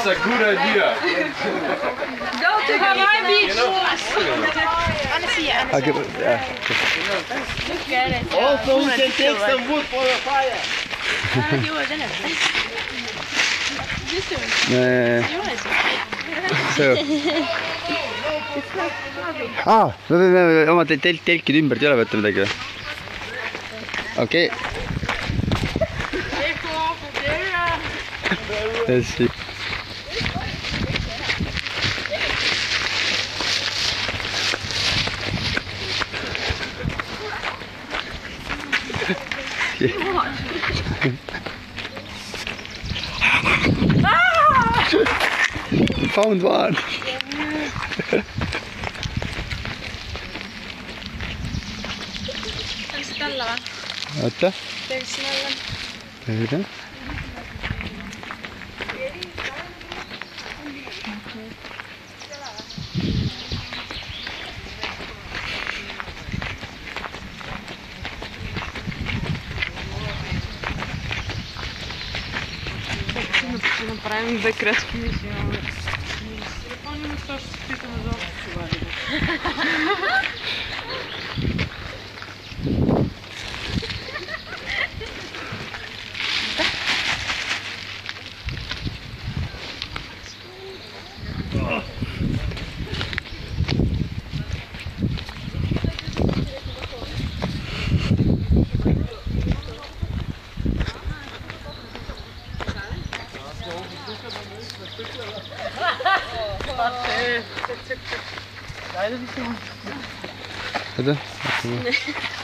That's a good idea. Go to Hawaii Beach. Also, we can take some wood for the fire. Me peame oma telkid ümber üle võtta midagi. Okei. Hästi. Found one. Oota. Teed. Направим две крачки мисион. Помним, що ще се питаме за общо. Hadi.